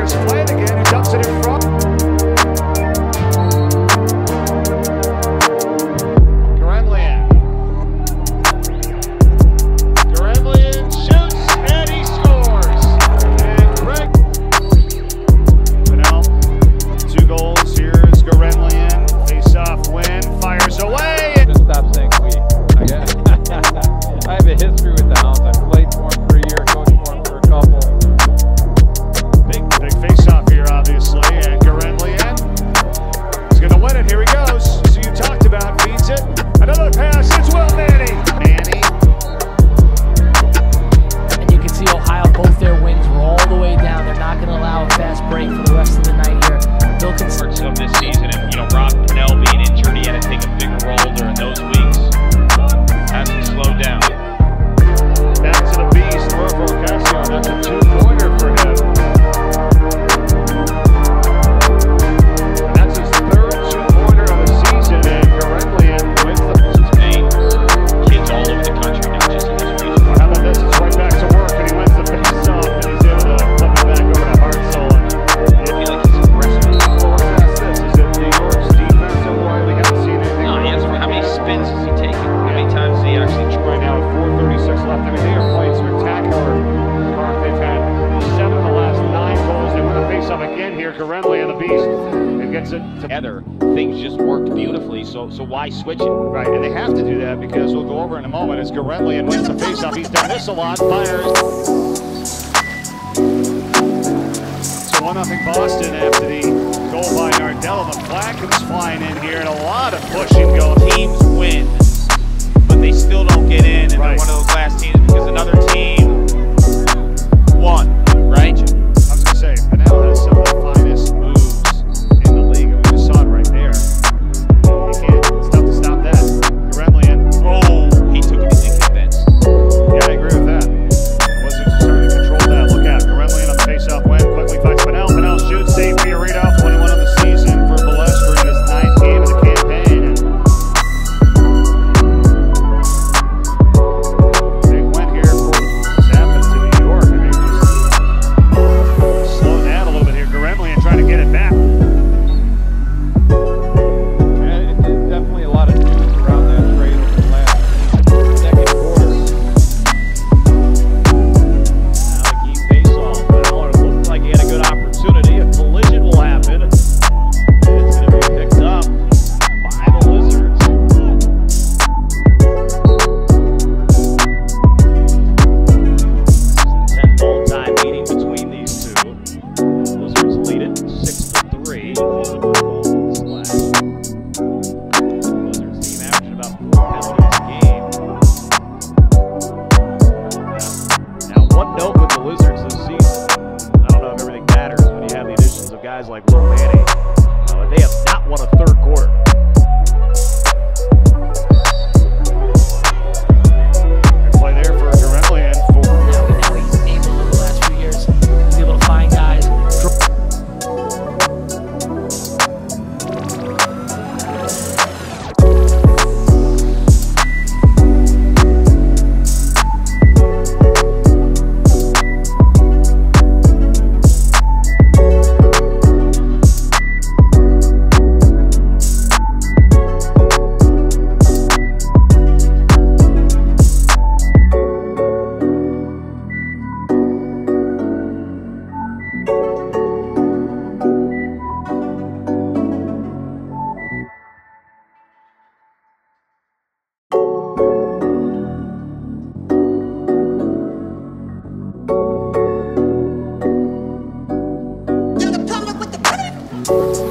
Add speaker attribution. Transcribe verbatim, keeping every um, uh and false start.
Speaker 1: Here's Flynn again, who dumps it in front.
Speaker 2: And the Beast and gets it together. Things just worked beautifully, so so why switch it?
Speaker 1: Right, and they have to do that because we'll go over in a moment as Garemlian wins the faceoff. He's done this a lot, fires. So one nothing Boston after the goal by Nardella. The flag comes flying in here and a lot of pushing going.
Speaker 3: Teams win, but they still don't get in, and right. They're one of those last teams because another team won, right?
Speaker 1: I was going to say, Pinnell has some of the finest moves in the league, and we just saw it right there. You can't, it's tough to stop that. Garemlian.
Speaker 3: Oh, he took it in convinced.
Speaker 1: Yeah, I agree with that. The Wizards are starting to control that. Look out, Garemlian on the face-off win, quickly finds Pinnell. Pinnell shoots, save for your readout, twenty-one on the season for Balestra in his ninth game of the campaign. And big win here for what's happened to New York. I mean, just slow down a little bit here. Garemlian trying to get it back.
Speaker 4: Yeah, it, it, definitely a lot of news around that trade in the last second quarter.
Speaker 3: Now the key face-off. It looked like he had a good opportunity. A collision will happen. It's going to be picked up by the Wizards. ten ball tie meeting between these two. Wizards lead it six to three. Wizards team averaging about four penalties a game. Now, one note with the Wizards this season, I don't know if everything matters when you have the additions of guys like Will Manning, uh, but they have not won a third quarter.
Speaker 1: Good play there for Garemlian. For
Speaker 5: Now he's able over the last few years, he's able to find guys.
Speaker 6: You're the public with the